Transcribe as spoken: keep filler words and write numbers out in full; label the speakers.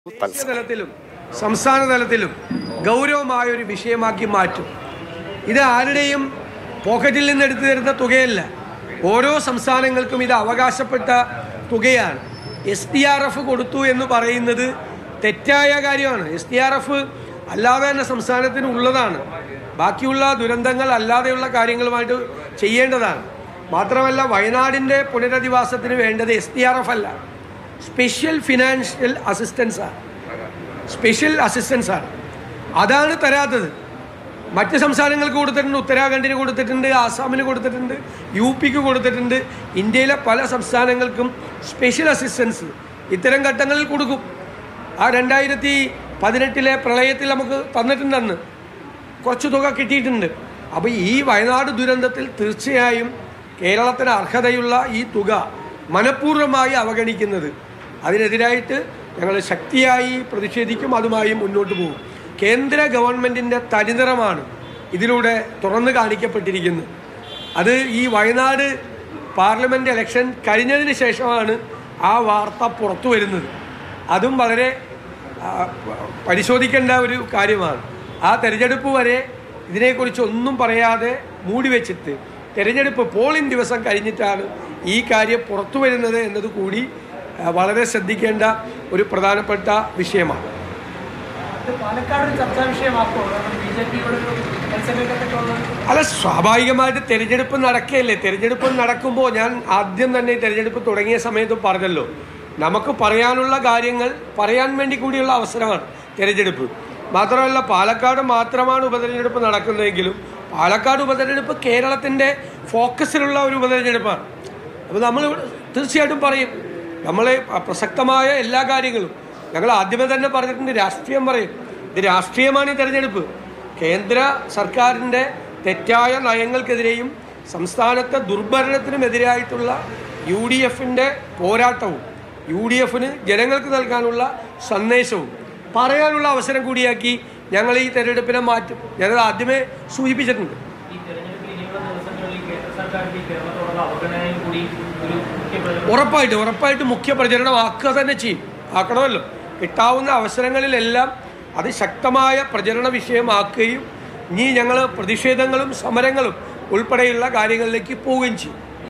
Speaker 1: ദേശീയ തലത്തിലും സംസ്ഥാന തലത്തിലും ഗൗരവമായ ഒരു വിഷയമാക്കി മാറ്റും. ഇത് ആരുടെയും പോക്കറ്റിൽ നിന്ന് എടുത്തു തരുന്ന തുകയല്ല. ഓരോ സംസ്ഥാനങ്ങൾക്കും ഇത് അവകാശപ്പെട്ട തുകയാണ്. എസ് ഡി ആർ എഫ് കൊടുത്തു എന്ന് പറയുന്നത് തെറ്റായ കാര്യമാണ്. എസ് ഡി ആർ എഫ് അല്ലാതെ തന്നെ സംസ്ഥാനത്തിന് ഉള്ളതാണ്. ബാക്കിയുള്ള ദുരന്തങ്ങൾ അല്ലാതെയുള്ള കാര്യങ്ങളുമായിട്ട് ചെയ്യേണ്ടതാണ്. മാത്രമല്ല, വയനാടിൻ്റെ പുനരധിവാസത്തിന് വേണ്ടത് എസ് ഡി ആർ എഫ് അല്ല, സ്പെഷ്യൽ ഫിനാൻഷ്യൽ അസിസ്റ്റൻസാണ്. സ്പെഷ്യൽ അസിസ്റ്റൻസാണ് അതാണ് തരാത്തത്. മറ്റ് സംസ്ഥാനങ്ങൾക്ക് കൊടുത്തിട്ടുണ്ട്, ഉത്തരാഖണ്ഡിന് കൊടുത്തിട്ടുണ്ട്, ആസാമിന് കൊടുത്തിട്ടുണ്ട്, യു പിക്ക് കൊടുത്തിട്ടുണ്ട്. ഇന്ത്യയിലെ പല സംസ്ഥാനങ്ങൾക്കും സ്പെഷ്യൽ അസിസ്റ്റൻസ് ഇത്തരം ഘട്ടങ്ങളിൽ കൊടുക്കും. ആ രണ്ടായിരത്തി പതിനെട്ടിലെ പ്രളയത്തിൽ നമുക്ക് തന്നിട്ടുണ്ടെന്ന് കുറച്ച് തുക കിട്ടിയിട്ടുണ്ട്. അപ്പോൾ ഈ വയനാട് ദുരന്തത്തിൽ തീർച്ചയായും കേരളത്തിന് അർഹതയുള്ള ഈ തുക മനഃപൂർവ്വമായി അവഗണിക്കുന്നത്, അതിനെതിരായിട്ട് ഞങ്ങൾ ശക്തിയായി പ്രതിഷേധിക്കും. അതുമായി മുന്നോട്ട് പോകും. കേന്ദ്ര ഗവൺമെൻറ്റിൻ്റെ തനിനിറമാണ് ഇതിലൂടെ തുറന്നു കാണിക്കപ്പെട്ടിരിക്കുന്നത്. അത് ഈ വയനാട് പാർലമെൻറ്റ് ഇലക്ഷൻ കഴിഞ്ഞതിന് ശേഷമാണ് ആ വാർത്ത പുറത്തു വരുന്നത്. അതും വളരെ പരിശോധിക്കേണ്ട ഒരു കാര്യമാണ്. ആ തെരഞ്ഞെടുപ്പ് വരെ ഇതിനെക്കുറിച്ച് ഒന്നും പറയാതെ മൂടിവെച്ചിട്ട് തെരഞ്ഞെടുപ്പ് പോളിംഗ് ദിവസം കഴിഞ്ഞിട്ടാണ് ഈ കാര്യം പുറത്തു വരുന്നത് എന്നത് കൂടി വളരെ ശ്രദ്ധിക്കേണ്ട ഒരു പ്രധാനപ്പെട്ട വിഷയമാണ്. അല്ല, സ്വാഭാവികമായിട്ട് തെരഞ്ഞെടുപ്പ് നടക്കുകയല്ലേ. തെരഞ്ഞെടുപ്പ് നടക്കുമ്പോൾ ഞാൻ ആദ്യം തന്നെ തെരഞ്ഞെടുപ്പ് തുടങ്ങിയ സമയത്ത് പറഞ്ഞല്ലോ, നമുക്ക് പറയാനുള്ള കാര്യങ്ങൾ പറയാൻ വേണ്ടി കൂടിയുള്ള അവസരമാണ് തെരഞ്ഞെടുപ്പ്. മാത്രമല്ല, പാലക്കാട് മാത്രമാണ് ഉപതെരഞ്ഞെടുപ്പ് നടക്കുന്നതെങ്കിലും പാലക്കാട് ഉപതെരഞ്ഞെടുപ്പ് കേരളത്തിൻ്റെ ഫോക്കസിലുള്ള ഒരു ഉപതെരഞ്ഞെടുപ്പാണ്. അപ്പോൾ നമ്മൾ തീർച്ചയായിട്ടും പറയും, നമ്മളെ പ്രസക്തമായ എല്ലാ കാര്യങ്ങളും ഞങ്ങൾ ആദ്യമേ തന്നെ പറഞ്ഞിട്ടുണ്ട്. രാഷ്ട്രീയം പറയും. ഇത് രാഷ്ട്രീയമാണ് ഈ തെരഞ്ഞെടുപ്പ്. കേന്ദ്ര സർക്കാരിൻ്റെ തെറ്റായ നയങ്ങൾക്കെതിരെയും സംസ്ഥാനത്തെ ദുർഭരണത്തിനുമെതിരായിട്ടുള്ള യു ഡി എഫിൻ്റെ പോരാട്ടവും യു ഡി എഫിന് ജനങ്ങൾക്ക് നൽകാനുള്ള സന്ദേശവും പറയാനുള്ള അവസരം കൂടിയാക്കി ഞങ്ങൾ ഈ തെരഞ്ഞെടുപ്പിനെ മാറ്റും. ഞാനത് ആദ്യമേ സൂചിപ്പിച്ചിട്ടുണ്ട്. ഉറപ്പായിട്ട് ഉറപ്പായിട്ട് മുഖ്യ പ്രചരണം ആക്കുക തന്നെ ചെയ്യും. ആക്കണമല്ലോ. കിട്ടാവുന്ന അവസരങ്ങളിലെല്ലാം അത് ശക്തമായ പ്രചരണ വിഷയമാക്കുകയും ഇനി ഞങ്ങൾ പ്രതിഷേധങ്ങളും സമരങ്ങളും ഉൾപ്പെടെയുള്ള കാര്യങ്ങളിലേക്ക് പോവുകയും ചെയ്യും.